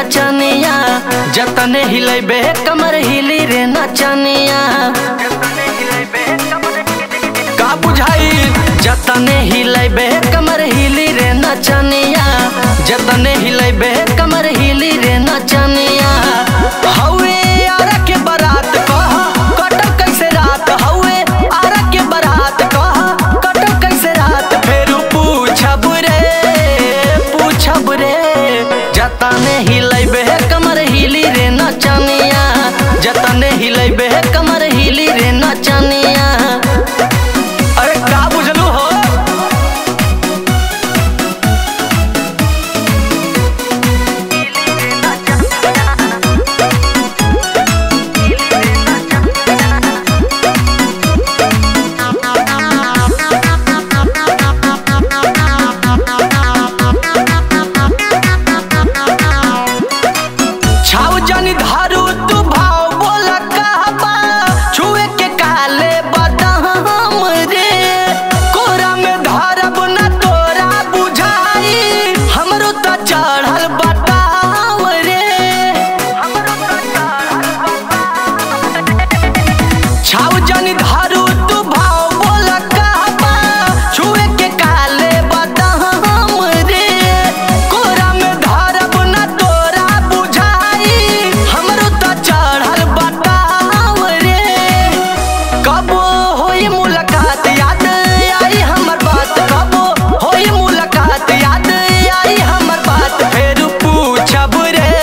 नचनिया जतने हिलैबे कमर हिली रे नचनिया का बुझाई जतने हिलैबे कमर हिली रे नचनिया जतने हिलैबे कमर हिली रे नचनिया हवे आरा के बारात कह कटल कैसे रात हवे आरा के बारात कह कटल कैसे रात फेरू पूछब रे जतने हिलैबे कमर हिली रे नचनिया जतने हिलैबे कमर हिली रे नचनिया। अरे का बुझलू हो धारू तू भाव बोला कहबा छुए के काले बदाम रे कोरा में धरब न तोरा बुझाई हमरो त चढ़ल बताव रे छाव जनी धारू तू भाव बोला कहबा छुए के काले बदाम रे कोरा में धरब न तोरा बुझाई हमरो त चढ़ल बताव रे कबो होई मुलाकात याद आई हमर बात कबो होई मुलाकात याद आई हमर बात फेर पूछब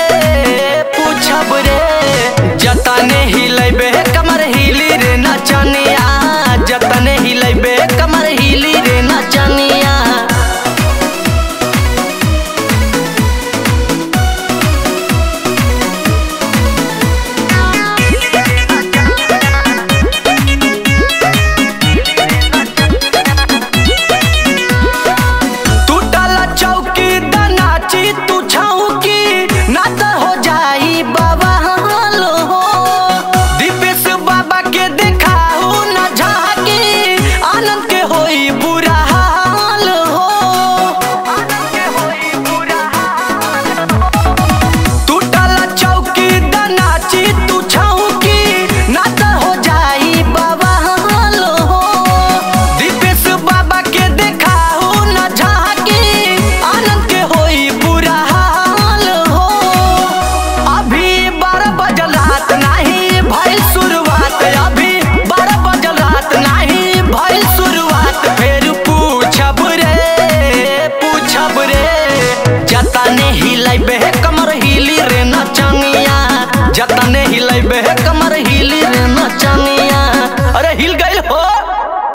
रे जतने हिलैबे कमर हिली रे नचनिया जतने हिलैबे कमर हिली रे नचनिया। चौकी दनाची तू छौकी ना तो हो जाई बाबा हालो हो दीपेश बाबा के देखाऊ न झाकी आनंद के होई बुरा हाल हो टूटल चौकी दनाची तू छौकी ना तो हो जाई बाबा हालो हो दीपेश बाबा के देखाऊ न झाकी आनंद के होई बुरा हाल हो अभी 12 बजल रात नहीं भइल शुरुआत अभी 12 बजल रात नहीं भइल शुरुआत फेर पूछब रे जतने हिलैबे कमर हिली रे नचनिया जतने हिलैबे कमर हिली रे नचनिया।